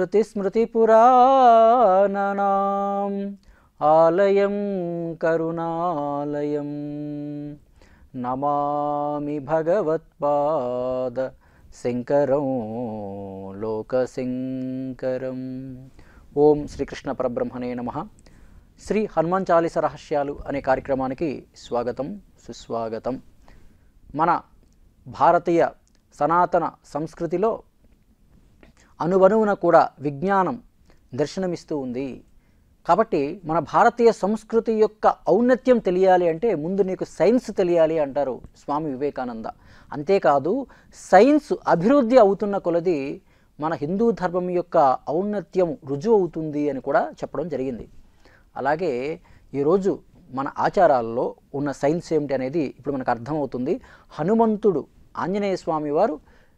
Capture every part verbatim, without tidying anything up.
శృతిస్మృతిపురాణానాం ఆలయం కరుణాలయం నమామి భగవత్పాద శంకరం లోకశంకరం. ఓం శ్రీకృష్ణ పరబ్రహ్మణే నమః. శ్రీ హనుమాన్ చాలీస రహస్యాలు అనే కార్యక్రమానికి స్వాగతం, సుస్వాగతం. మన భారతీయ సనాతన సంస్కృతిలో అనువనువున కూడా విజ్ఞానం దర్శనమిస్తూ ఉంది. కాబట్టి మన భారతీయ సంస్కృతి యొక్క ఔన్నత్యం తెలియాలి అంటే ముందు నీకు సైన్స్ తెలియాలి అంటారు స్వామి వివేకానంద. అంతేకాదు, సైన్స్ అభివృద్ధి అవుతున్న కొలది మన హిందూ ధర్మం యొక్క ఔన్నత్యం రుజువు అవుతుంది అని కూడా చెప్పడం జరిగింది. అలాగే ఈరోజు మన ఆచారాల్లో ఉన్న సైన్స్ ఏమిటి అనేది ఇప్పుడు మనకు అర్థమవుతుంది. హనుమంతుడు ఆంజనేయ స్వామి వారు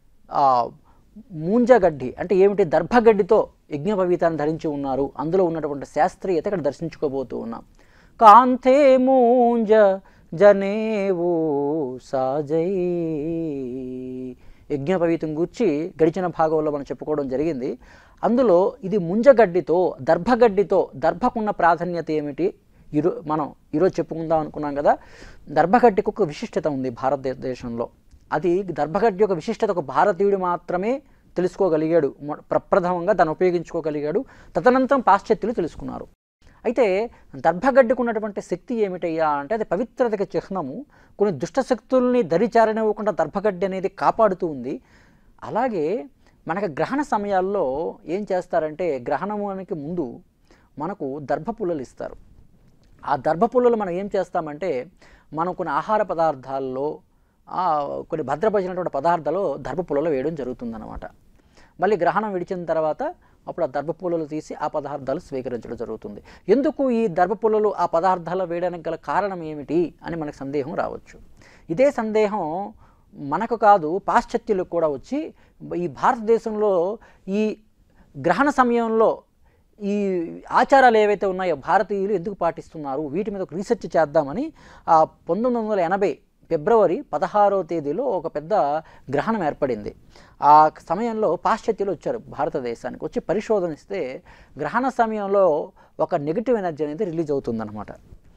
మూంజగడ్డి అంటే ఏమిటి, దర్భగడ్డితో యజ్ఞోపవీతాన్ని ధరించి ఉన్నారు. అందులో ఉన్నటువంటి శాస్త్రీయత ఇక్కడ దర్శించుకోబోతూ ఉన్నాం. కాంతే మూంజ జనేవో సాజై యజ్ఞోపవీతం గూర్చి గడిచిన భాగంలో మనం చెప్పుకోవడం జరిగింది. అందులో ఇది ముంజగడ్డితో, దర్భగడ్డితో, దర్భకున్న ప్రాధాన్యత ఏమిటి ఈరో మనం ఈరోజు చెప్పుకుందాం అనుకున్నాం కదా. దర్భగడ్డికి ఒక విశిష్టత ఉంది భారతదేశంలో. అది దర్భగడ్డి యొక్క విశిష్టత ఒక భారతీయుడు మాత్రమే తెలుసుకోగలిగాడు, ప్రప్రథమంగా దాన్ని ఉపయోగించుకోగలిగాడు. తదనంతరం పాశ్చాత్యులు తెలుసుకున్నారు. అయితే దర్భగడ్డికి ఉన్నటువంటి శక్తి ఏమిటయ్యా అంటే అది పవిత్రతకి చిహ్నము. కొన్ని దుష్టశక్తుల్ని దరిచారనివ్వకుండా దర్భగడ్డి అనేది కాపాడుతూ ఉంది. అలాగే మనకు గ్రహణ సమయాల్లో ఏం చేస్తారంటే, గ్రహణానికి ముందు మనకు దర్భ పుల్లలు ఇస్తారు. ఆ దర్భ పుల్లలు మనం ఏం చేస్తామంటే, మనం కొన్ని ఆహార పదార్థాల్లో కొన్ని భద్రపరిచినటువంటి పదార్థాలు దర్భ పుల్లలు వేయడం జరుగుతుందన్నమాట. మళ్ళీ గ్రహణం విడిచిన తర్వాత అప్పుడు ఆ దర్భ పుల్లలు తీసి ఆ పదార్థాలు స్వీకరించడం జరుగుతుంది. ఎందుకు ఈ దర్భ పుల్లలు ఆ పదార్థాలు వేయడానికి గల కారణం ఏమిటి అని మనకు సందేహం రావచ్చు. ఇదే సందేహం మనకు కాదు, పాశ్చాత్యులకు కూడా వచ్చి ఈ భారతదేశంలో ఈ గ్రహణ సమయంలో ఈ ఆచారాలు ఏవైతే ఉన్నాయో భారతీయులు ఎందుకు పాటిస్తున్నారు, వీటి మీద ఒక రీసెర్చ్ చేద్దామని ఆ పంతొమ్మిది వందల ఎనభై ఫిబ్రవరి పదహారో తేదీలో ఒక పెద్ద గ్రహణం ఏర్పడింది. ఆ సమయంలో పాశ్చాత్యులు వచ్చారు భారతదేశానికి. వచ్చి పరిశోధనిస్తే గ్రహణ సమయంలో ఒక నెగిటివ్ ఎనర్జీ అనేది రిలీజ్ అవుతుందన్నమాట.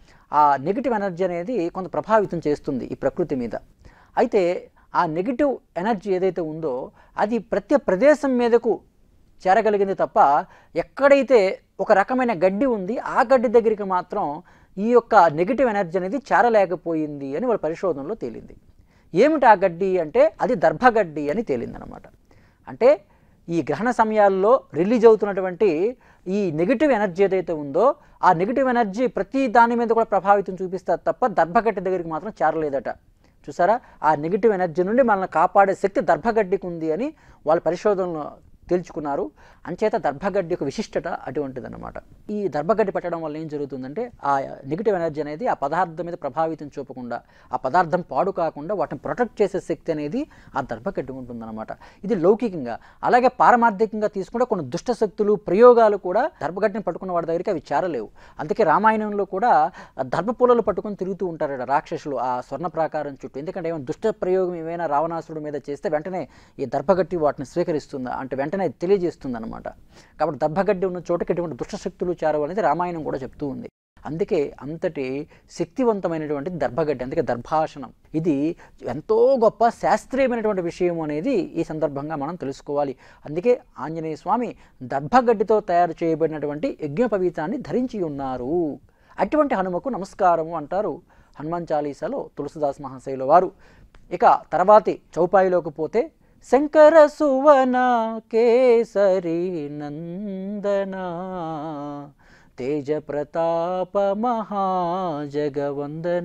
ఆ నెగిటివ్ ఎనర్జీ అనేది కొంత ప్రభావితం చేస్తుంది ఈ ప్రకృతి మీద. అయితే ఆ నెగిటివ్ ఎనర్జీ ఏదైతే ఉందో అది ప్రతి ప్రదేశం మీదకు చేరగలిగింది తప్ప ఎక్కడైతే ఒక రకమైన గడ్డి ఉంది ఆ గడ్డి దగ్గరికి మాత్రం ఈ యొక్క నెగిటివ్ ఎనర్జీ అనేది చేరలేకపోయింది అని వాళ్ళ పరిశోధనలో తేలింది. ఏమిటి ఆ గడ్డి అంటే అది దర్భగడ్డి అని తేలిందనమాట. అంటే ఈ గ్రహణ సమయాల్లో రిలీజ్ అవుతున్నటువంటి ఈ నెగిటివ్ ఎనర్జీ ఏదైతే ఉందో ఆ నెగిటివ్ ఎనర్జీ ప్రతి దాని మీద కూడా ప్రభావితం చూపిస్తారు తప్ప దర్భగడ్డి దగ్గరికి మాత్రం చేరలేదట. చూసారా, ఆ నెగిటివ్ ఎనర్జీ నుండి మనల్ని కాపాడే శక్తి దర్భగడ్డికి ఉంది అని వాళ్ళ పరిశోధనలో తేల్చుకున్నారు. అంచేత దర్భగడ్డి యొక్క విశిష్టత అటువంటిదన్నమాట. ఈ దర్భగడ్డి పెట్టడం వల్ల ఏం జరుగుతుందంటే ఆ నెగిటివ్ ఎనర్జీ అనేది ఆ పదార్థం మీద ప్రభావితం చూపకుండా, ఆ పదార్థం పాడు కాకుండా వాటిని ప్రొటెక్ట్ చేసే శక్తి అనేది ఆ దర్భగడ్డి ఉంటుందన్నమాట. ఇది లౌకికంగా. అలాగే పారమార్థికంగా తీసుకుంటే కొన్ని దుష్ట శక్తులు ప్రయోగాలు కూడా దర్భగడ్డిని పట్టుకున్న వాడి దగ్గరికి అవి చేరలేవు. అందుకే రామాయణంలో కూడా దర్భపుల్లలు పట్టుకొని తిరుగుతూ ఉంటారట రాక్షసులు ఆ స్వర్ణ ప్రాకారం చుట్టూ. ఎందుకంటే ఏమైనా దుష్ట ప్రయోగం ఏమైనా రావణాసురుడి మీద చేస్తే వెంటనే ఈ దర్భగడ్డి వాటిని స్వీకరిస్తుందా అంటే వెంటనే తెలియజేస్తుంది అనమాట. కాబట్టి దర్భగడ్డి ఉన్న చోటకి ఎటువంటి దుష్టశక్తులు చేరవు అనేది రామాయణం కూడా చెప్తూ ఉంది. అందుకే అంతటి శక్తివంతమైనటువంటి దర్భగడ్డి, అందుకే దర్భాసనం ఇది ఎంతో గొప్ప శాస్త్రీయమైనటువంటి విషయం అనేది ఈ సందర్భంగా మనం తెలుసుకోవాలి. అందుకే ఆంజనేయ స్వామి దర్భగడ్డితో తయారు చేయబడినటువంటి యజ్ఞోపవీతాన్ని ధరించి ఉన్నారు. అటువంటి హనుమకు నమస్కారము అంటారు హనుమాన్ చాలీసాలో తులసిదాస్ మహాశయుల వారు. ఇక తర్వాతి చౌపాయిలోకి పోతే శంకర సువన కేసరి నందన తేజ ప్రతాప మహాజగవందన.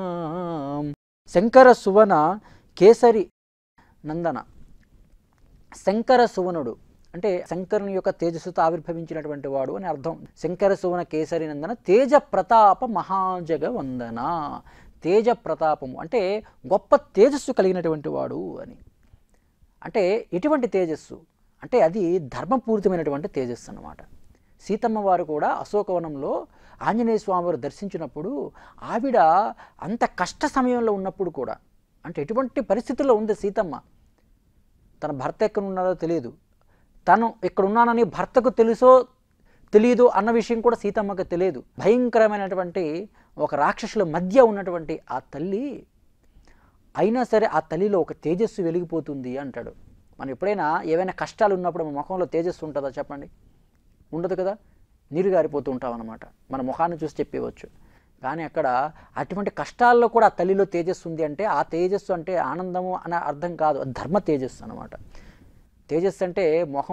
శంకర సువన కేసరి నందన. శంకర సువనుడు అంటే శంకరుని యొక్క తేజస్సుతో ఆవిర్భవించినటువంటి వాడు అని అర్థం. శంకర సువన కేసరి నందన తేజ ప్రతాప మహాజగవందన. తేజ ప్రతాపము అంటే గొప్ప తేజస్సు కలిగినటువంటి వాడు అని. అంటే ఎటువంటి తేజస్సు అంటే అది ధర్మపూరితమైనటువంటి తేజస్సు అన్నమాట. సీతమ్మ వారు కూడా అశోకవనంలో ఆంజనేయ స్వామి వారు దర్శించినప్పుడు ఆవిడ అంత కష్ట సమయంలో ఉన్నప్పుడు కూడా, అంటే ఎటువంటి పరిస్థితుల్లో ఉంది సీతమ్మ, తన భర్త ఎక్కడ ఉన్నారో తెలియదు, తను ఇక్కడ ఉన్నానని భర్తకు తెలుసో తెలియదు అన్న విషయం కూడా సీతమ్మకు తెలియదు. భయంకరమైనటువంటి ఒక రాక్షసుల మధ్య ఉన్నటువంటి ఆ తల్లి అయినా సరే ఆ తల్లిలో ఒక తేజస్సు వెలిగిపోతుంది అంటాడు. మనం ఎప్పుడైనా ఏవైనా కష్టాలు ఉన్నప్పుడు మన ముఖంలో తేజస్సు ఉంటుందా చెప్పండి? ఉండదు కదా, నీరు గారిపోతూ ఉంటాం అన్నమాట. మన ముఖాన్ని చూసి చెప్పవచ్చు. కానీ అక్కడ అటువంటి కష్టాల్లో కూడా ఆ తల్లిలో తేజస్సు ఉంది అంటే ఆ తేజస్సు అంటే ఆనందము అనే అర్థం కాదు, అది ధర్మ తేజస్సు అనమాట. తేజస్సు అంటే మొహం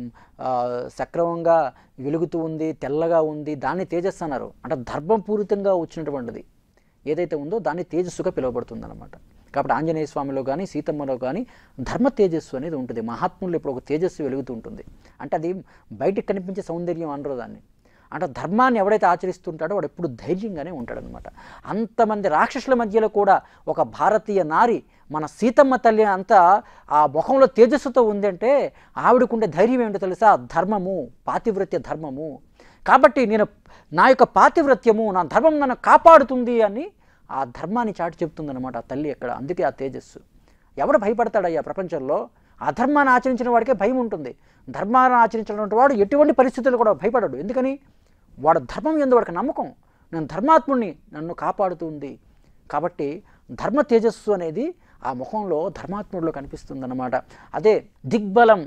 సక్రమంగా వెలుగుతూ ఉంది, తెల్లగా ఉంది, దాన్ని తేజస్సు అన్నారు. అంటే ధర్మపూరితంగా వచ్చినటువంటిది ఏదైతే ఉందో దాన్ని తేజస్సుగా పిలువబడుతుంది అనమాట. కాబట్టి ఆంజనేయ స్వామిలో కానీ సీతమ్మలో కానీ ధర్మ తేజస్సు అనేది ఉంటుంది. మహాత్ములు ఇప్పుడు ఒక తేజస్సు వెలుగుతూ ఉంటుంది. అంటే అది బయటికి కనిపించే సౌందర్యం అనరు దాన్ని. అంటే ధర్మాన్ని ఎవడైతే ఆచరిస్తుంటాడో వాడు ఎప్పుడు ధైర్యంగానే ఉంటాడనమాట. అంతమంది రాక్షసుల మధ్యలో కూడా ఒక భారతీయ నారి మన సీతమ్మ తల్లి అంతా ఆ ముఖంలో తేజస్సుతో ఉందంటే ఆవిడకుండే ధైర్యం ఏమిటో తెలుసా? ధర్మము, పాతివ్రత్య ధర్మము. కాబట్టి నేను నా యొక్క పాతివ్రత్యము, నా ధర్మం నన్ను కాపాడుతుంది అని ఆ ధర్మాన్ని చాటి చెప్తుందన్నమాట ఆ తల్లి అక్కడ. అందుకే ఆ తేజస్సు. ఎవడు భయపడతాడయ్యా ప్రపంచంలో? అధర్మాన్ని ఆచరించిన వాడికే భయం ఉంటుంది. ధర్మాన్ని ఆచరించినటువంటి వాడు ఎటువంటి పరిస్థితులు కూడా భయపడడు. ఎందుకని? వాడు ధర్మం ఎందు వాడికి నమ్మకం. నేను ధర్మాత్ముడిని, నన్ను కాపాడుతుంది. కాబట్టి ధర్మ తేజస్సు అనేది ఆ ముఖంలో ధర్మాత్ముడిలో కనిపిస్తుందన్నమాట. అదే దిగ్బలం,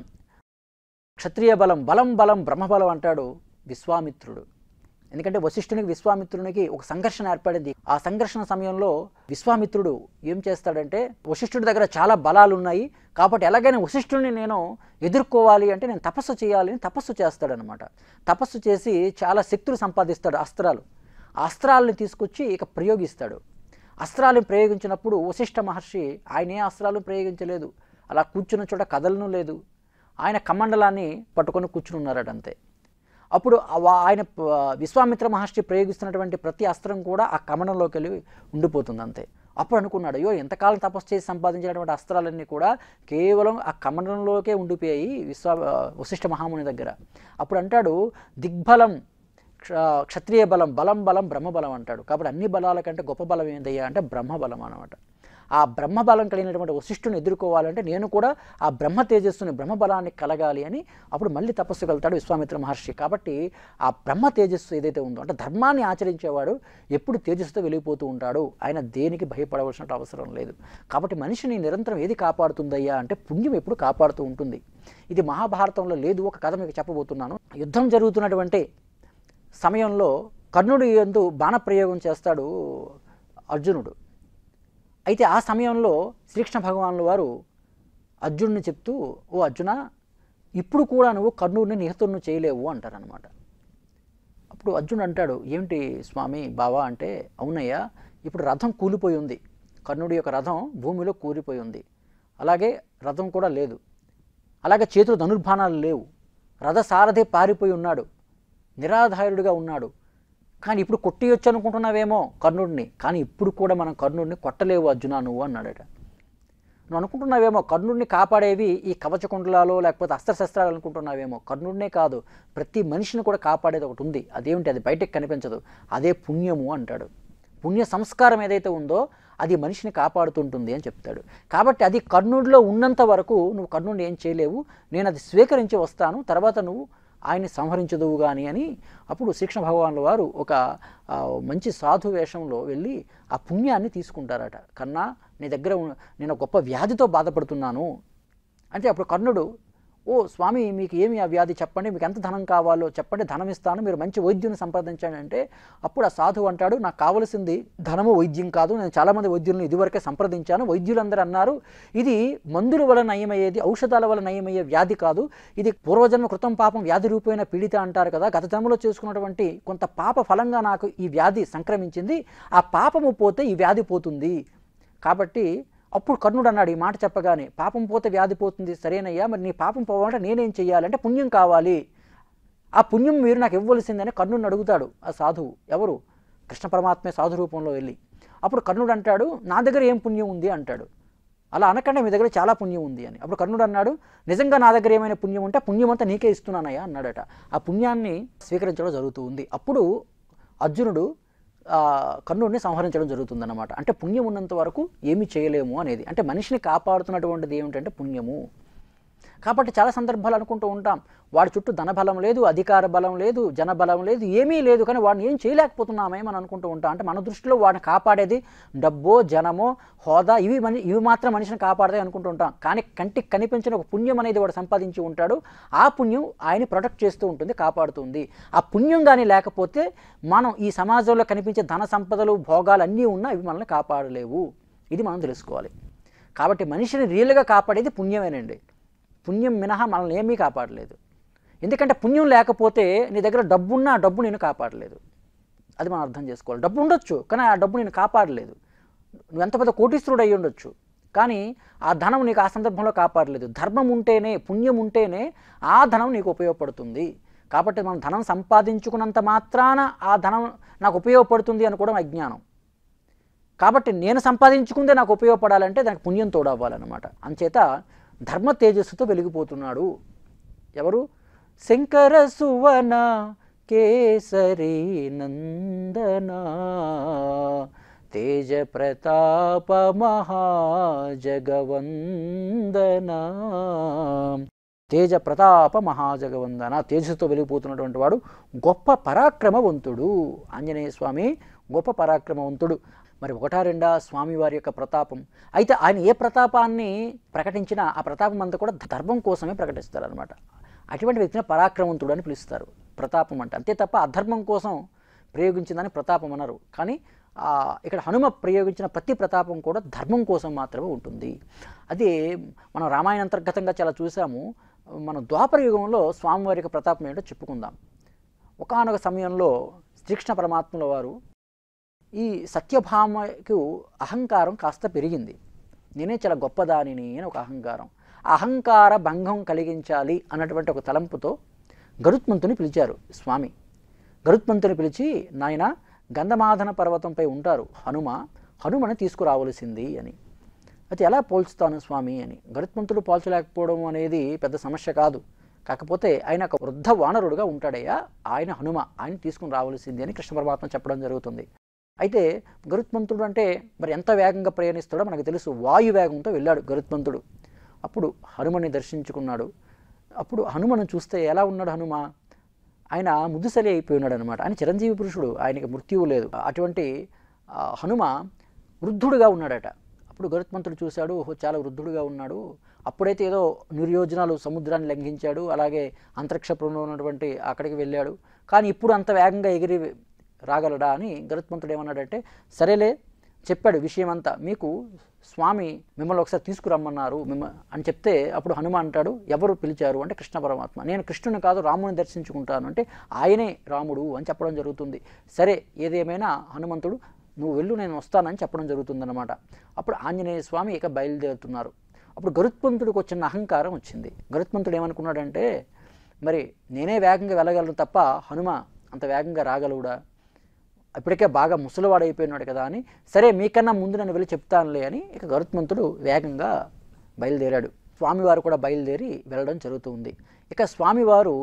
క్షత్రియ బలం, బలం బలం బ్రహ్మబలం అంటాడు విశ్వామిత్రుడు. ఎందుకంటే వశిష్ఠునికి విశ్వామిత్రునికి ఒక సంఘర్షణ ఏర్పడింది. ఆ సంఘర్షణ సమయంలో విశ్వామిత్రుడు ఏం చేస్తాడంటే, వశిష్ఠుడి దగ్గర చాలా బలాలు ఉన్నాయి కాబట్టి ఎలాగైనా వశిష్ఠుడిని నేను ఎదుర్కోవాలి అంటే నేను తపస్సు చేయాలి అని తపస్సు చేస్తాడనమాట. తపస్సు చేసి చాలా శక్తులు సంపాదిస్తాడు, అస్త్రాలు. ఆ అస్త్రాలని తీసుకొచ్చి ఇక ప్రయోగిస్తాడు. అస్త్రాలను ప్రయోగించినప్పుడు వశిష్ఠ మహర్షి ఆయన ఏ అస్త్రాలు ప్రయోగించలేదు, అలా కూర్చున్న చోట కదలను లేదు, ఆయన కమండలాన్ని పట్టుకొని కూర్చుని ఉన్నారట అంతే. అప్పుడు ఆయన విశ్వామిత్ర మహర్షి ప్రయోగిస్తున్నటువంటి ప్రతి అస్త్రం కూడా ఆ కమండంలోకి వెళ్ళి ఉండిపోతుంది అంతే. అప్పుడు అనుకున్నాడు, అయ్యో ఎంతకాలం తపస్సు చేసి సంపాదించినటువంటి అస్త్రాలన్నీ కూడా కేవలం ఆ కమండంలోకే ఉండిపోయాయి విశ్వ వశిష్ఠ మహాముని దగ్గర. అప్పుడు అంటాడు, దిగ్బలం, క్షత్రియ బలం, బలం బలం బ్రహ్మబలం అంటాడు. కాబట్టి అన్ని బలాల కంటే గొప్ప బలం ఏందయ్యా అంటే బ్రహ్మబలం అన్నమాట. ఆ బ్రహ్మబలం కలిగినటువంటి వశిష్ఠుని ఎదుర్కోవాలంటే నేను కూడా ఆ బ్రహ్మ తేజస్సుని, బ్రహ్మబలాన్ని కలగాలి అని అప్పుడు మళ్ళీ తపస్సు వెళ్తాడు విశ్వామిత్ర మహర్షి. కాబట్టి ఆ బ్రహ్మ తేజస్సు ఏదైతే ఉందో అంటే ధర్మాన్ని ఆచరించేవాడు ఎప్పుడు తేజస్సుతో వెలిగిపోతూ ఉంటాడు. ఆయన దేనికి భయపడవలసిన అవసరం లేదు. కాబట్టి మనిషిని నిరంతరం ఏది కాపాడుతుందయ్యా అంటే పుణ్యం ఎప్పుడు కాపాడుతూ ఉంటుంది. ఇది మహాభారతంలో లేదు. ఒక కథ మీకు చెప్పబోతున్నాను. యుద్ధం జరుగుతున్నటువంటి సమయంలో కర్ణుడి యందు బాణప్రయోగం చేస్తాడు అర్జునుడు. అయితే ఆ సమయంలో శ్రీకృష్ణ భగవానుల వారు అర్జునుడిని చెప్తూ, ఓ అర్జున, ఇప్పుడు కూడా నువ్వు కర్ణుడిని నిహతులను చేయలేవు అంటారనమాట. అప్పుడు అర్జునుడు అంటాడు, ఏమిటి స్వామి బావా అంటే, అవునయ్యా, ఇప్పుడు రథం కూలిపోయి ఉంది, కర్ణుడి యొక్క రథం భూమిలో కూలిపోయి ఉంది, అలాగే రథం కూడా లేదు, అలాగే చేతులు ధనుర్బాణాలు లేవు, రథసారథి పారిపోయి ఉన్నాడు, నిరాధారుడిగా ఉన్నాడు. కానీ ఇప్పుడు కొట్టేయొచ్చు అనుకుంటున్నావేమో కర్ణుడిని, కానీ ఇప్పుడు కూడా మనం కర్ణుడిని కొట్టలేవు అర్జున నువ్వు అన్నాడట. నువ్వు అనుకుంటున్నావేమో కర్ణుడిని కాపాడేవి ఈ కవచకుండలాలో లేకపోతే అస్త్రశస్త్రాలు అనుకుంటున్నావేమో. కర్ణుడినే కాదు, ప్రతి మనిషిని కూడా కాపాడేది ఒకటి ఉంది. అదేమిటి? అది బయటకు కనిపించదు. అదే పుణ్యము అంటాడు. పుణ్య సంస్కారం ఏదైతే ఉందో అది మనిషిని కాపాడుతుంటుంది అని చెప్తాడు. కాబట్టి అది కర్ణుడిలో ఉన్నంత వరకు నువ్వు కర్ణుడిని ఏం చేయలేవు, నేను అది స్వీకరించి వస్తాను, తర్వాత నువ్వు ఆయన్ని సంహరించదువు కానీ అని అప్పుడు శ్రీకృష్ణ భగవానుల వారు ఒక మంచి సాధు వేషంలో వెళ్ళి ఆ పుణ్యాన్ని తీసుకుంటారట. కన్నా నీ దగ్గర నేను గొప్ప వ్యాధితో బాధపడుతున్నాను అంటే అప్పుడు కర్ణుడు, ఓ స్వామి మీకు ఏమి ఆ వ్యాధి చెప్పండి, మీకు ఎంత ధనం కావాలో చెప్పండి, ధనం ఇస్తాను, మీరు మంచి వైద్యుని సంప్రదించండి అంటే అప్పుడు ఆ సాధువు అంటాడు, నాకు కావలసింది ధనము వైద్యం కాదు, నేను చాలామంది వైద్యులను ఇదివరకే సంప్రదించాను, వైద్యులందరూ అన్నారు ఇది మందుల వల్ల నయమయ్యేది, ఔషధాల వల్ల నయమయ్యే వ్యాధి కాదు, ఇది పూర్వజన్మ కృతం పాపం వ్యాధి రూపమైన పీడిత అంటారు కదా, గత జన్మలో చేసుకున్నటువంటి కొంత పాప ఫలంగా నాకు ఈ వ్యాధి సంక్రమించింది, ఆ పాపము పోతే ఈ వ్యాధి పోతుంది. కాబట్టి అప్పుడు కర్ణుడు అన్నాడు ఈ మాట చెప్పగానే, పాపం పోతే వ్యాధి పోతుంది, సరేనయ్యా, మరి నీ పాపం పోవాలంటే నేనేం చెయ్యాలంటే పుణ్యం కావాలి, ఆ పుణ్యం మీరు నాకు ఇవ్వవలసిందని కర్ణుడిని అడుగుతాడు ఆ సాధువు. ఎవరు? కృష్ణ పరమాత్మే సాధు రూపంలో వెళ్ళి. అప్పుడు కర్ణుడు అంటాడు, నా దగ్గర ఏం పుణ్యం ఉంది అంటాడు. అలా అనకంటే మీ దగ్గర చాలా పుణ్యం ఉంది అని. అప్పుడు కర్ణుడు అన్నాడు, నిజంగా నా దగ్గర ఏమైనా పుణ్యం ఉంటే పుణ్యం అంతా నీకే ఇస్తున్నానయ్యా అన్నాడట. ఆ పుణ్యాన్ని స్వీకరించడం జరుగుతూ ఉంది. అప్పుడు అర్జునుడు కర్ణుడిని సంహరించడం జరుగుతుందన్నమాట. అంటే పుణ్యం ఉన్నంత వరకు ఏమీ చేయలేము అనేది. అంటే మనిషిని కాపాడుతున్నటువంటిది ఏమిటంటే పుణ్యము. కాబట్టి చాలా సందర్భాలు అనుకుంటూ ఉంటాం, వాడి చుట్టూ ధనబలం లేదు, అధికార బలం లేదు, జనబలం లేదు, ఏమీ లేదు, కానీ వాడిని ఏం చేయలేకపోతున్నామే మనం అనుకుంటూ ఉంటాం. అంటే మన దృష్టిలో వాడిని కాపాడేది డబ్బో, జనమో, హోదా, ఇవి మని ఇవి మాత్రం మనిషిని కాపాడతాయి అనుకుంటూ ఉంటాం. కానీ కంటికి కనిపించిన ఒక పుణ్యం అనేది వాడు సంపాదించి ఉంటాడు. ఆ పుణ్యం ఆయన ప్రొటెక్ట్ చేస్తూ ఉంటుంది, కాపాడుతుంది. ఆ పుణ్యం కానీ లేకపోతే మనం ఈ సమాజంలో కనిపించే ధన సంపదలు, భోగాలు అన్నీ ఉన్నా ఇవి మనల్ని కాపాడలేవు. ఇది మనం తెలుసుకోవాలి. కాబట్టి మనిషిని రియల్గా కాపాడేది పుణ్యమేనండి. పుణ్యం మినహా మనల్ని ఏమీ కాపాడలేదు. ఎందుకంటే పుణ్యం లేకపోతే నీ దగ్గర డబ్బున్నా ఆ డబ్బు నేను కాపాడలేదు. అది మనం అర్థం చేసుకోవాలి. డబ్బు ఉండొచ్చు, కానీ ఆ డబ్బు నేను కాపాడలేదు. నువ్వు ఎంత పెద్ద కోటీశ్వరుడు అయ్యి ఉండొచ్చు, కానీ ఆ ధనం నీకు ఆ సందర్భంలో కాపాడలేదు. ధర్మం ఉంటేనే, పుణ్యం ఉంటేనే ఆ ధనం నీకు ఉపయోగపడుతుంది. కాబట్టి మనం ధనం సంపాదించుకున్నంత మాత్రాన ఆ ధనం నాకు ఉపయోగపడుతుంది అనుకోవడం అజ్ఞానం. కాబట్టి నేను సంపాదించుకుందే నాకు ఉపయోగపడాలంటే దానికి పుణ్యం తోడవ్వాలన్నమాట. అంచేత ధర్మ తేజస్సుతో వెలిగిపోతున్నాడు. ఎవరు? శంకర సువన కేసరి నందన తేజ ప్రతాప మహాజగవందన. తేజ ప్రతాప మహాజగవందన, తేజస్సుతో వెలిగిపోతున్నటువంటి వాడు గొప్ప పరాక్రమవంతుడు. ఆంజనేయ స్వామి గొప్ప పరాక్రమవంతుడు. మరి ఒకటా రెండా స్వామివారి యొక్క ప్రతాపం. అయితే ఆయన ఏ ప్రతాపాన్ని ప్రకటించినా ఆ ప్రతాపం అంతా కూడా ధర్మం కోసమే ప్రకటిస్తారనమాట. అటువంటి వ్యక్తిని పరాక్రమవంతుడు అని పిలుస్తారు. ప్రతాపం అంటే అంతే తప్ప అధర్మం కోసం ప్రయోగించిందని ప్రతాపం అన్నారు. కానీ ఇక్కడ హనుమ ప్రయోగించిన ప్రతి ప్రతాపం కూడా ధర్మం కోసం మాత్రమే ఉంటుంది. అది మనం రామాయణ అంతర్గతంగా చాలా చూసాము. మన ద్వాపర యుగంలో స్వామివారి యొక్క ప్రతాపం ఏంటో చెప్పుకుందాం. ఒకానొక సమయంలో శ్రీకృష్ణ పరమాత్మల వారు ఈ సత్యభామకు అహంకారం కాస్త పెరిగింది. నేనే చాలా గొప్పదానిని అని ఒక అహంకారం. అహంకార భంగం కలిగించాలి అన్నటువంటి ఒక తలంపుతో గరుత్మంతుని పిలిచారు స్వామి. గరుత్మంతుని పిలిచి, నాయన గంధమాదన పర్వతంపై ఉంటారు హనుమ, హనుమని తీసుకురావలసింది అని. అయితే ఎలా పోల్చుతాను స్వామి అని. గరుత్మంతుడు పోల్చలేకపోవడం అనేది పెద్ద సమస్య కాదు. కాకపోతే ఆయన ఒక వృద్ధ వానరుడుగా ఉంటాడయ్యా, ఆయన హనుమ, ఆయన తీసుకుని రావలసింది అని కృష్ణ పరమాత్మ చెప్పడం జరుగుతుంది. అయితే గరుత్మంతుడు అంటే మరి ఎంత వేగంగా ప్రయాణిస్తాడో మనకు తెలుసు. వాయు వేగంతో వెళ్ళాడు గరుత్మంతుడు. అప్పుడు హనుమని దర్శించుకున్నాడు. అప్పుడు హనుమను చూస్తే ఎలా ఉన్నాడు హనుమ? ఆయన ముదుసలి అయిపోయి ఉన్నాడు అనమాట. ఆయన చిరంజీవి పురుషుడు, ఆయనకి మృత్యువు లేదు. అటువంటి హనుమ వృద్ధుడుగా ఉన్నాడట. అప్పుడు గరుత్మంతుడు చూశాడు, ఓహో చాలా వృద్ధుడుగా ఉన్నాడు. అప్పుడైతే ఏదో నిర్యోజనాలు సముద్రాన్ని లంఘించాడు, అలాగే అంతరిక్షంలో ఉన్నటువంటి అక్కడికి వెళ్ళాడు. కానీ ఇప్పుడు అంత వేగంగా ఎగిరి రాగలడా అని గరుత్మంతుడు ఏమన్నాడంటే, సరేలే చెప్పాడు విషయం అంతా. మీకు స్వామి మిమ్మల్ని ఒకసారి తీసుకురమ్మన్నారు మిమ్మ అని చెప్తే, అప్పుడు హనుమ అంటాడు, ఎవరు పిలిచారు అంటే కృష్ణ పరమాత్మ. నేను కృష్ణుని కాదు రాముని దర్శించుకుంటాను అంటే ఆయనే రాముడు అని చెప్పడం జరుగుతుంది. సరే ఏదేమైనా హనుమంతుడు నువ్వు వెళ్ళు నేను వస్తానని చెప్పడం జరుగుతుందన్నమాట. అప్పుడు ఆంజనేయ స్వామి ఇక బయలుదేరుతున్నారు. అప్పుడు గరుత్మంతుడికి వచ్చిన అహంకారం వచ్చింది. గరుత్మంతుడు ఏమనుకున్నాడంటే, మరి నేనే వేగంగా వెళ్ళగలను తప్ప హనుమ అంత వేగంగా రాగలవుడా? ఇప్పటికే బాగా ముసలివాడైపోయినాడు కదా అని, సరే మీకన్నా ముందు నన్ను వెళ్ళి చెప్తానులే అని ఇక గరుత్మంతుడు వేగంగా బయలుదేరాడు. స్వామివారు కూడా బయలుదేరి వెళ్ళడం జరుగుతుంది. ఇక స్వామివారు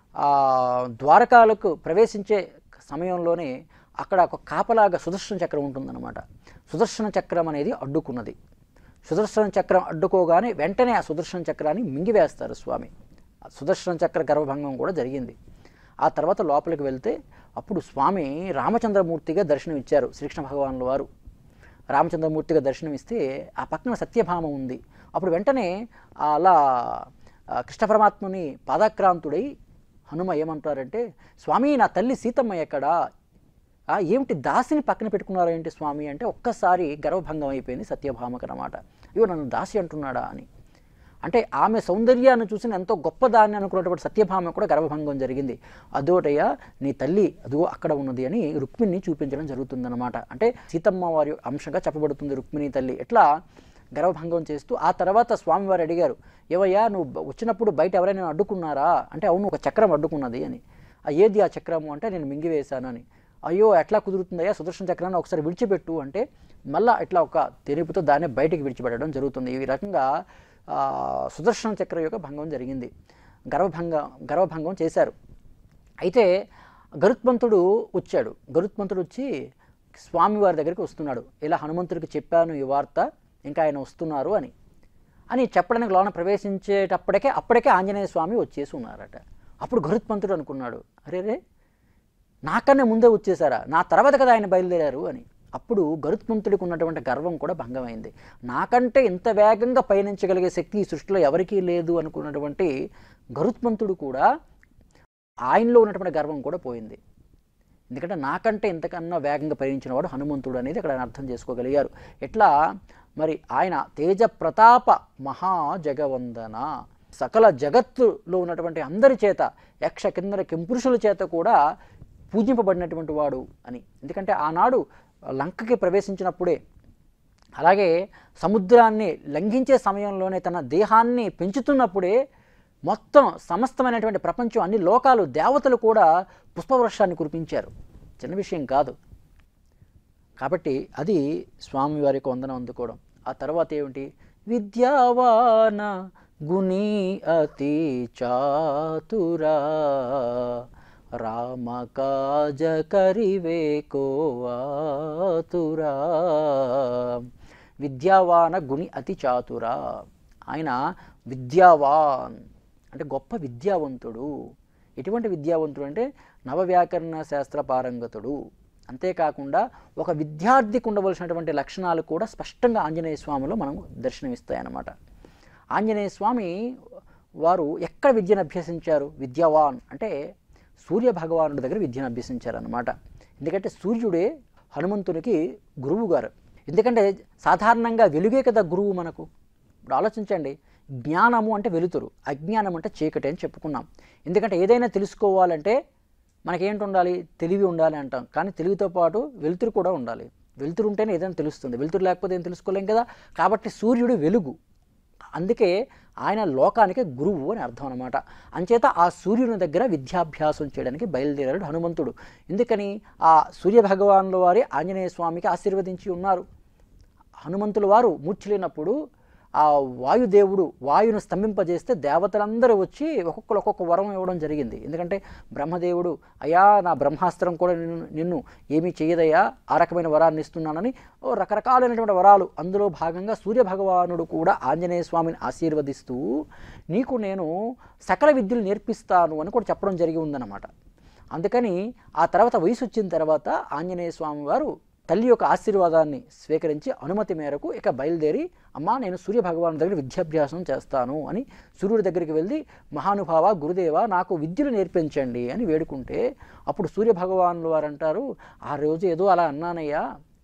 ద్వారకాలకు ప్రవేశించే సమయంలోనే అక్కడ ఒక కాపలాగా సుదర్శన చక్రం ఉంటుందన్నమాట. సుదర్శన చక్రం అనేది అడ్డుకున్నది. సుదర్శన చక్రం అడ్డుకోగానే వెంటనే ఆ సుదర్శన చక్రాన్ని మింగివేస్తారు స్వామి. సుదర్శన చక్ర గర్భభంగం కూడా జరిగింది. ఆ తర్వాత లోపలికి వెళ్తే అప్పుడు స్వామి రామచంద్రమూర్తిగా దర్శనం ఇచ్చారు. శ్రీకృష్ణ భగవానుల వారు రామచంద్రమూర్తిగా దర్శనం ఇస్తే ఆ పక్కన సత్యభామ ఉంది. అప్పుడు వెంటనే అలా కృష్ణ పరమాత్మని పాదాక్రాంతుడై హనుమ ఏమంటారంటే, స్వామి నా తల్లి సీతమ్మ ఎక్కడా? ఏమిటి దాసిని పక్కన పెట్టుకున్నారా ఏంటి స్వామి అంటే, ఒక్కసారి గర్వభంగం అయిపోయింది సత్యభామకు అన్నమాట. ఇవో నన్ను దాసి అంటున్నాడా అని. అంటే ఆమె సౌందర్యాన్ని చూసిన ఎంతో గొప్పదాన్ని అనుకున్నటువంటి సత్యభామ కూడా గర్భభంగం జరిగింది. అదోటయ్యా నీ తల్లి అదిగో అక్కడ ఉన్నది అని రుక్మిణిని చూపించడం జరుగుతుందన్నమాట. అంటే సీతమ్మ వారి అంశంగా చెప్పబడుతుంది రుక్మిణి తల్లి. ఎట్లా గర్భభంగం చేస్తూ ఆ తర్వాత స్వామివారు అడిగారు, ఏవయ్యా నువ్వు వచ్చినప్పుడు బయట ఎవరైనా అడ్డుకున్నారా అంటే, అవును ఒక చక్రం అడ్డుకున్నది అని. ఏది ఆ చక్రము అంటే, నేను మింగివేశాను అని. అయ్యో ఎట్లా కుదురుతుందయ్యా, సుదర్శన చక్రాన్ని ఒకసారి విడిచిపెట్టు అంటే మళ్ళీ ఇట్లా ఒక తెరుపుతో దాన్ని బయటికి విడిచిపెట్టడం జరుగుతుంది. ఈ రకంగా సుదర్శన చక్ర యొక్క భంగం జరిగింది. గర్వభంగం గర్వభంగం చేశారు. అయితే గరుత్మంతుడు వచ్చాడు. గరుత్మంతుడు వచ్చి స్వామివారి దగ్గరికి వస్తున్నాడు. ఇలా హనుమంతుడికి చెప్పాను ఈ వార్త, ఇంకా ఆయన వస్తున్నారు అని. అని చెప్పడానికి లోన ప్రవేశించేటప్పటికే అప్పటికే ఆంజనేయ స్వామి వచ్చేసి ఉన్నారట. అప్పుడు గరుత్మంతుడు అనుకున్నాడు, అరే రే నాకన్నా ముందే వచ్చేసారా, నా తర్వాత కదా ఆయన బయలుదేరారు అని. అప్పుడు గరుత్మంతుడికి ఉన్నటువంటి గర్వం కూడా భంగమైంది. నాకంటే ఇంత వేగంగా పయనించగలిగే శక్తి ఈ సృష్టిలో ఎవరికీ లేదు అనుకున్నటువంటి గరుత్మంతుడు కూడా ఆయనలో ఉన్నటువంటి గర్వం కూడా పోయింది. ఎందుకంటే నాకంటే ఇంతకన్నా వేగంగా పయనించిన వాడు హనుమంతుడు అనేది ఇక్కడ అర్థం చేసుకోగలిగారు. ఎట్లా మరి ఆయన తేజ ప్రతాప మహాజగవందన, సకల జగత్తులో ఉన్నటువంటి అందరి చేత యక్ష కిన్నర కింపురుషుల చేత కూడా పూజింపబడినటువంటి వాడు అని. ఎందుకంటే ఆనాడు లంకకి ప్రవేశించినప్పుడే, అలాగే సముద్రాన్ని లంఘించే సమయంలోనే తన దేహాన్ని పెంచుతున్నప్పుడే మొత్తం సమస్తమైనటువంటి ప్రపంచం అన్ని లోకాలు దేవతలు కూడా పుష్పవృక్షాన్ని కురిపించారు. చిన్న విషయం కాదు. కాబట్టి అది స్వామివారికి వందనం అందుకోవడం. ఆ తర్వాత ఏమిటి, విద్యావాన గుణీ అతి చాతురా రామ కాజ కరివే కోవాతురా. విద్యావాన గుణి అతి చాతురా, ఆయన విద్యావాన్ అంటే గొప్ప విద్యావంతుడు. ఎటువంటి విద్యావంతుడు అంటే నవవ్యాకరణ శాస్త్ర పారంగతుడు. అంతేకాకుండా ఒక విద్యార్థికి ఉండవలసినటువంటి లక్షణాలు కూడా స్పష్టంగా ఆంజనేయ స్వామిలో మనం దర్శనమిస్తాయన్నమాట. ఆంజనేయ స్వామి వారు ఎక్కడ విద్యను అభ్యసించారు? విద్యావాన్ అంటే సూర్య భగవానుడి దగ్గర విద్యను అభ్యసించారన్నమాట. ఎందుకంటే సూర్యుడే హనుమంతునికి గురువు గారు. ఎందుకంటే సాధారణంగా వెలుగే కదా గురువు మనకు. ఇప్పుడు ఆలోచించండి, జ్ఞానము అంటే వెలుతురు, అజ్ఞానం అంటే చీకటి అని చెప్పుకున్నాం. ఎందుకంటే ఏదైనా తెలుసుకోవాలంటే మనకేంటి ఉండాలి? తెలివి ఉండాలి అంటాం. కానీ తెలివితో పాటు వెలుతురు కూడా ఉండాలి. వెలుతురు ఉంటేనే ఏదైనా తెలుస్తుంది, వెలుతురు లేకపోతే ఏం తెలుసుకోలేం కదా. కాబట్టి సూర్యుడు వెలుగు, అందుకే ఆయన లోకానికి గురువు అని అర్థం అనమాట. అంచేత ఆ సూర్యుని దగ్గర విద్యాభ్యాసం చేయడానికి బయలుదేరాడు హనుమంతుడు. ఎందుకని? ఆ సూర్య భగవానుల వారి ఆంజనేయ స్వామికి ఆశీర్వదించి ఉన్నారు. హనుమంతుల వారు మూర్ఛలేనప్పుడు ఆ వాయుదేవుడు వాయును స్తంభింపజేస్తే దేవతలందరూ వచ్చి ఒక్కొక్కరు ఒక్కొక్క వరం ఇవ్వడం జరిగింది. ఎందుకంటే బ్రహ్మదేవుడు, అయ్యా నా బ్రహ్మాస్త్రం కూడా నిన్ను నిన్ను ఏమీ చేయదయ్యా, ఆ రకమైన వరాన్ని ఇస్తున్నానని రకరకాలైనటువంటి వరాలు. అందులో భాగంగా సూర్యభగవానుడు కూడా ఆంజనేయ స్వామిని ఆశీర్వదిస్తూ నీకు నేను సకల విద్యలు నేర్పిస్తాను అని కూడా చెప్పడం జరిగి ఉందన్నమాట. అందుకని ఆ తర్వాత వయసు వచ్చిన తర్వాత ఆంజనేయ స్వామి వారు తల్లి యొక్క ఆశీర్వాదాన్ని స్వీకరించి అనుమతి మేరకు ఇక బయలుదేరి, అమ్మా నేను సూర్య భగవాను దగ్గర విద్యాభ్యాసం చేస్తాను అని సూర్యుడి దగ్గరికి వెళ్ళి, మహానుభావ గురుదేవ నాకు విద్యలు నేర్పించండి అని వేడుకుంటే, అప్పుడు సూర్య భగవానులు వారు అంటారు, ఆ రోజు ఏదో అలా అన్నానయ్యా,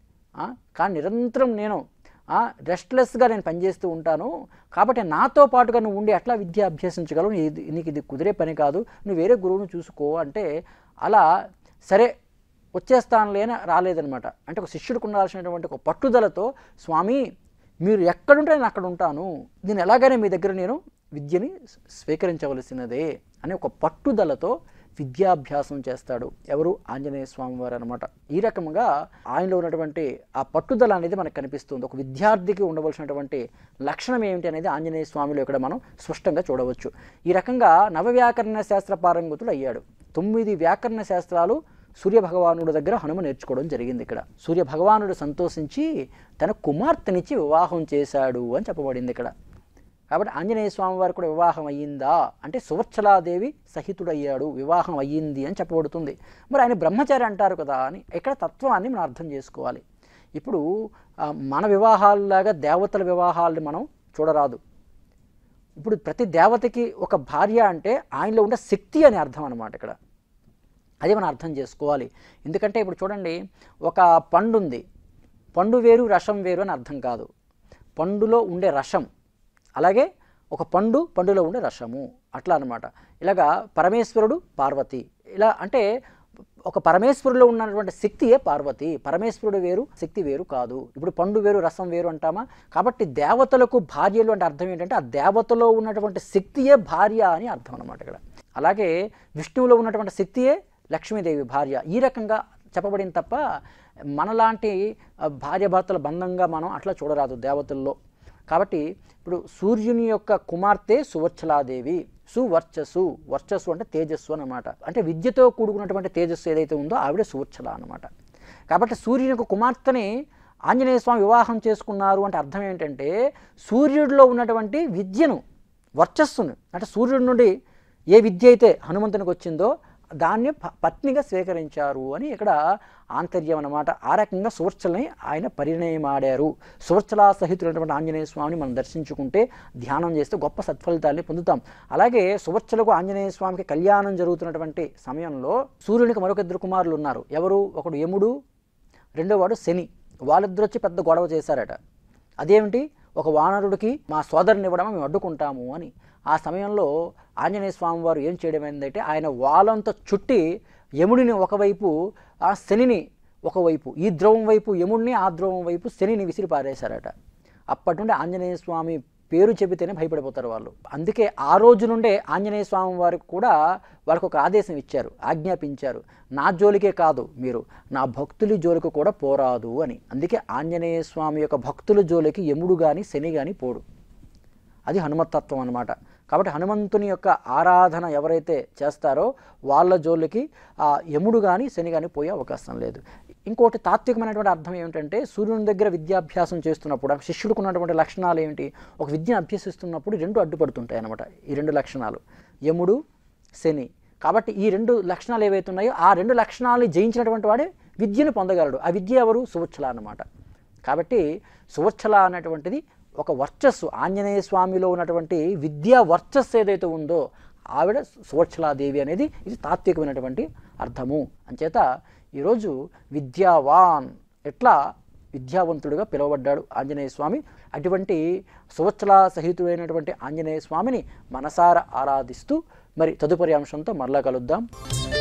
కానీ నిరంతరం నేను రెస్ట్లెస్గా నేను పనిచేస్తూ ఉంటాను, కాబట్టి నాతో పాటుగా నువ్వు ఉండి ఎట్లా విద్య అభ్యసించగలవు, నీకు ఇది కుదిరే పని కాదు, నువ్వు వేరే గురువును చూసుకో అంటే, అలా సరే వచ్చేస్తానులే అని రాలేదనమాట. అంటే ఒక శిష్యుడికి ఉండాల్సినటువంటి ఒక పట్టుదలతో, స్వామి మీరు ఎక్కడుంటే నేను అక్కడ ఉంటాను, నేను ఎలాగైనా మీ దగ్గర నేను విద్యని స్వీకరించవలసినదే అని ఒక పట్టుదలతో విద్యాభ్యాసం చేస్తాడు. ఎవరు? ఆంజనేయ స్వామి వారు అనమాట. ఈ రకంగా ఆయనలో ఉన్నటువంటి ఆ పట్టుదల అనేది మనకు కనిపిస్తుంది. ఒక విద్యార్థికి ఉండవలసినటువంటి లక్షణం ఏమిటి అనేది ఆంజనేయ స్వామిలో ఇక్కడ మనం స్పష్టంగా చూడవచ్చు. ఈ రకంగా నవవ్యాకరణ శాస్త్ర పారంగతుడు అయ్యాడు. తొమ్మిది వ్యాకరణ శాస్త్రాలు సూర్యభగవానుడి దగ్గర హనుమ నేర్చుకోవడం జరిగింది. ఇక్కడ సూర్యభగవానుడు సంతోషించి తన కుమార్తెనిచ్చి వివాహం చేశాడు అని చెప్పబడింది ఇక్కడ. కాబట్టి ఆంజనేయ స్వామి వారు కూడా వివాహం అయ్యిందా అంటే సువర్చలాదేవి సహితుడయ్యాడు, వివాహం అయ్యింది అని చెప్పబడుతుంది. మరి ఆయన బ్రహ్మచారి అంటారు కదా అని ఇక్కడ తత్వాన్ని మనం అర్థం చేసుకోవాలి. ఇప్పుడు మన వివాహాల్లాగా దేవతల వివాహాలని మనం చూడరాదు. ఇప్పుడు ప్రతి దేవతకి ఒక భార్య అంటే ఆయనలో ఉండే శక్తి అని అర్థం అన్నమాట. ఇక్కడ అది మనం అర్థం చేసుకోవాలి. ఎందుకంటే ఇప్పుడు చూడండి, ఒక పండు ఉంది, పండు వేరు రసం వేరు అని అర్థం కాదు. పండులో ఉండే రసం, అలాగే ఒక పండు పండులో ఉండే రసము, అట్లా అనమాట. ఇలాగా పరమేశ్వరుడు పార్వతి, ఇలా అంటే ఒక పరమేశ్వరులో ఉన్నటువంటి శక్తియే పార్వతి, పరమేశ్వరుడు వేరు శక్తి వేరు కాదు. ఇప్పుడు పండు వేరు రసం వేరు అంటామా? కాబట్టి దేవతలకు భార్యలు అంటే అర్థం ఏంటంటే ఆ దేవతలో ఉన్నటువంటి శక్తియే భార్య అని అర్థం అనమాట ఇక్కడ. అలాగే విష్ణువులో ఉన్నటువంటి శక్తియే లక్ష్మీదేవి భార్య. ఈ రకంగా చెప్పబడింది తప్ప మనలాంటి భార్యాభర్తల బంధంగా మనం అట్లా చూడరాదు దేవతల్లో. కాబట్టి ఇప్పుడు సూర్యుని యొక్క కుమార్తె సువర్చలాదేవి, సువర్చస్సు, వర్చస్సు అంటే తేజస్సు అన్నమాట. అంటే విద్యతో కూడుకున్నటువంటి తేజస్సు ఏదైతే ఉందో ఆవిడ సువర్చల అన్నమాట. కాబట్టి సూర్యుని యొక్క కుమార్తెని ఆంజనేయ స్వామి వివాహం చేసుకున్నారు అంటే అర్థం ఏంటంటే సూర్యుడిలో ఉన్నటువంటి విద్యను, వర్చస్సును, అంటే సూర్యుడి నుండి ఏ విద్య అయితే హనుమంతునికి వచ్చిందో దాన్ని పత్నిగా స్వీకరించారు అని ఇక్కడ ఆంతర్యం అన్నమాట. ఆ రకంగా సువర్చలని ఆయన పరిణయమాడారు. సువర్చలా సహితులైనటువంటి ఆంజనేయ స్వామిని మనం దర్శించుకుంటే, ధ్యానం చేస్తే గొప్ప సత్ఫలితాన్ని పొందుతాం. అలాగే సువర్చలకు ఆంజనేయ స్వామికి కళ్యాణం జరుగుతున్నటువంటి సమయంలో సూర్యునికి మరొక ఇద్దరు కుమారులు ఉన్నారు. ఎవరు? ఒకడు యముడు, రెండోవాడు శని. వాళ్ళిద్దరు వచ్చి పెద్ద గొడవ చేశారట. అదేమిటి? ఒక వానరుడికి మా సోదరుని ఇవ్వడం మేము అడ్డుకుంటాము అని. ఆ సమయంలో ఆంజనేయ స్వామి వారు ఏం చేయడం ఏంటంటే ఆయన వాలంతా చుట్టి యముడిని ఒకవైపు, ఆ శనిని ఒకవైపు, ఈ ధ్రువం వైపు యముడిని, ఆ ధ్రువం వైపు శనిని విసిరి పారేశారట. అప్పటి నుండి ఆంజనేయ స్వామి పేరు చెబితేనే భయపడిపోతారు వాళ్ళు. అందుకే ఆ రోజు నుండే ఆంజనేయ స్వామి వారికి కూడా వాళ్ళకు ఒక ఆదేశం ఇచ్చారు, ఆజ్ఞాపించారు, నా జోలికే కాదు మీరు నా భక్తుల జోలికి కూడా పోరాదు అని. అందుకే ఆంజనేయ స్వామి యొక్క భక్తుల జోలికి యముడు కానీ శని కానీ పోడు. అది హనుమతత్వం అన్నమాట. కాబట్టి హనుమంతుని యొక్క ఆరాధన ఎవరైతే చేస్తారో వాళ్ళ జోలికి ఆ యముడు కానీ శని కానీ పోయే అవకాశం లేదు. ఇంకోటి తాత్వికమైనటువంటి అర్థం ఏమిటంటే సూర్యుని దగ్గర విద్యాభ్యాసం చేస్తున్నప్పుడు శిష్యుడికి ఉన్నటువంటి లక్షణాలు ఏమిటి? ఒక విద్యను అభ్యసిస్తున్నప్పుడు రెండు అడ్డుపడుతుంటాయి అన్నమాట. ఈ రెండు లక్షణాలు యముడు, శని. కాబట్టి ఈ రెండు లక్షణాలు ఏవైతే ఉన్నాయో ఆ రెండు లక్షణాలని జయించినటువంటి వాడే విద్యను పొందగలడు. ఆ విద్య ఎవరు? సువర్చల అన్నమాట. కాబట్టి సువర్చల అనేటువంటిది ఒక వర్చస్సు, ఆంజనేయ స్వామిలో ఉన్నటువంటి విద్యా వర్చస్సు ఏదైతే ఉందో ఆవిడ సువర్చలాదేవి అనేది ఇది తాత్వికమైనటువంటి అర్థము. అంచేత ఈరోజు విద్యావాన్, ఎట్లా విద్యావంతుడిగా పిలువబడ్డాడు ఆంజనేయ స్వామి. అటువంటి సువర్చలా సహితుడైనటువంటి ఆంజనేయ స్వామిని మనసారా ఆరాధిస్తూ మరి తదుపరి అంశంతో మరలా కలుద్దాం.